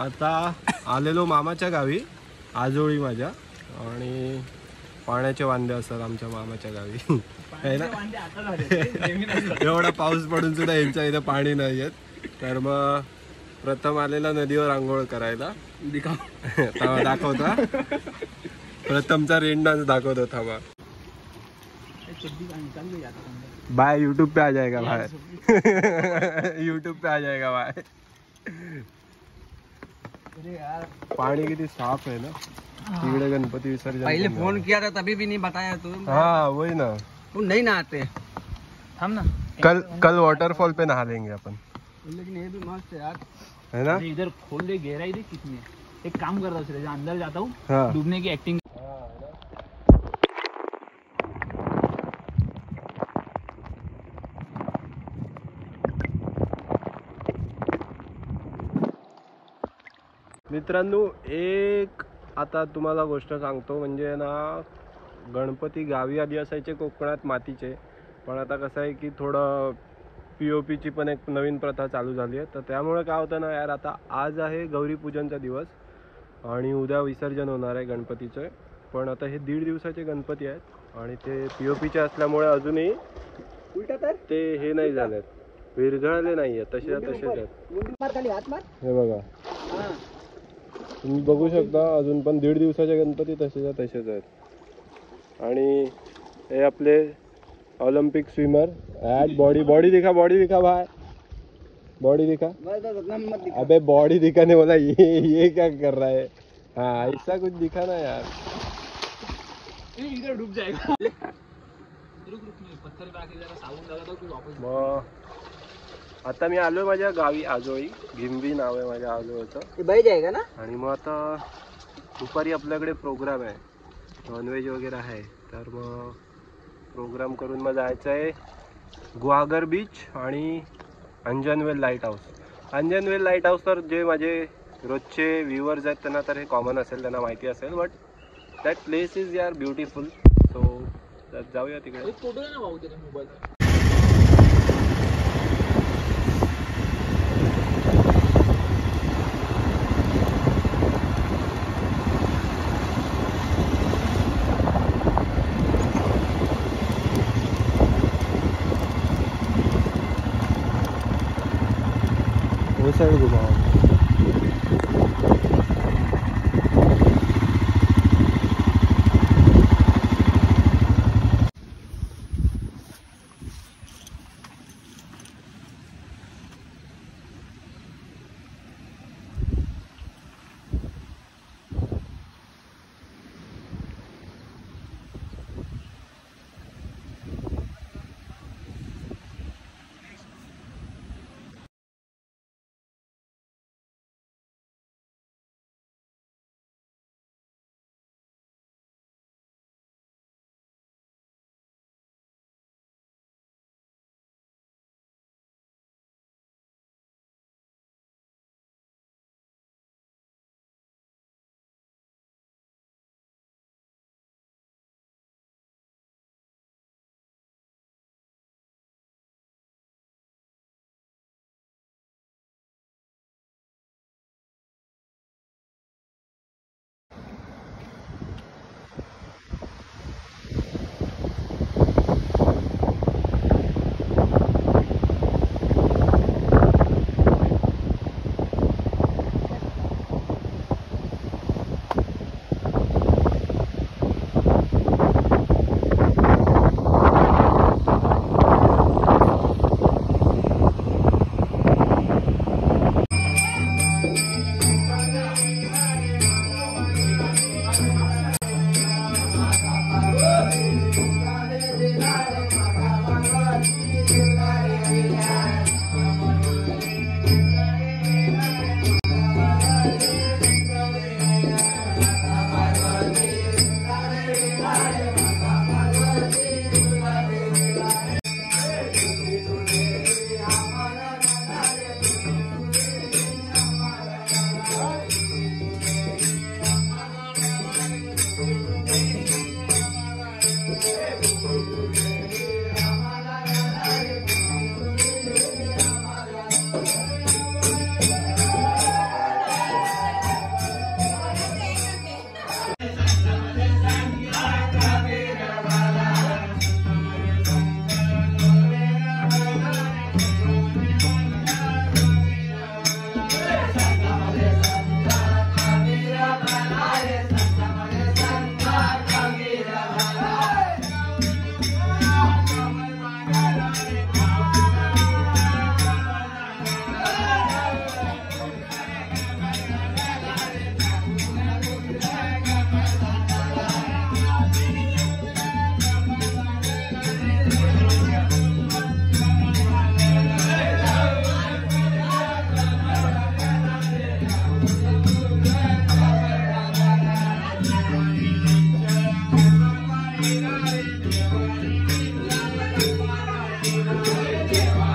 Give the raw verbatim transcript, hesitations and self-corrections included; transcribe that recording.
आता आलेलो मामाच्या गावी आजोळी माझ्या आणि पाण्याचे वांदे असतात आमच्या मामाच्या गावी. एवढा पाऊस पडून सुद्धा यांच्या इथं पाणी नाही येत. तर मग प्रथम आलेला नदीवर आंघोळ करायला दाखवता. प्रथमचा रेन डान्स दाखवतो थांबा. बाय यूट्यूब पे आ जाएगा भाई. यूट्यूब पे आ जाएगा भाई. पानी किती साफ है ना तिकडे गणपति विसर्जन. पहले फोन किया था तभी भी नहीं बताया तू. हाँ वही ना. तुम नहीं नहाते हम ना. कल कल वाटरफॉल पे नहा लेंगे अपन. लेकिन ये भी मस्त है यार है ना. इधर खोल दे गहराई दे कितनी. एक काम करता हूँ अंदर जाता हूँ. हाँ. डूबने की एक्टिंग. मित्रांनो एक आता तुम्हाला गोष्ट सांगतो. म्हणजे ना गणपती गावी आधी असायचे कोकणात मातीचे. पण आता कसं आहे की थोडं पी ओ पीची पण एक नवीन प्रथा चालू झाली आहे. तर त्यामुळे काय होतं ना यार, आता आज आहे गौरीपूजनचा दिवस आणि उद्या विसर्जन होणार आहे गणपतीचं. पण आता हे दीड दिवसाचे गणपती आहेत आणि ते पी ओ पीचे असल्यामुळे अजूनही ते हे नाही झालेत, विरघळले नाही आहेत, तसे तसेच आहेत. हे बघा तुम्ही बघू शकता अजून पण दीड दिवसाचे गणपती तसेच्या तसेच आहेत. आणि हे आपले ओलंपिक स्विमर. ॲट बॉडी बॉडी दिखा बॉडी दिखा भाई बॉडी दिखा. अबे बॉडी दिखाने बोला ये ये क्या कर रहा है. हाँ ऐसा कुछ दिखा ना यार. इधर डूब जाएगा. रुक रुक पत्थर पे आके जरा साबुन लगा दो फिर वापस. मग आता मी आलोय माझ्या गावी आजोळी. घिंबी नाव आहे माझ्या आजोळीचं. बह जाएगा ना. आणि मग आता दुपारी आपल्याकडे प्रोग्राम आहे, नॉनव्हेज वगैरे आहे. तर मग प्रोग्राम करून मग जायचं आहे गुहागर बीच आणि Anjanwel lighthouse. Anjanwel lighthouse तर जे माझे रोजचे व्ह्युअर्स आहेत त्यांना तर हे कॉमन असेल, त्यांना माहिती असेल. बट दॅट प्लेस इज यार ब्युटिफुल. सो जाऊया तिकडे. फोटो आहे ना भाऊ त्याच्या मोबाईल. वो साइड घुमाओ. आहे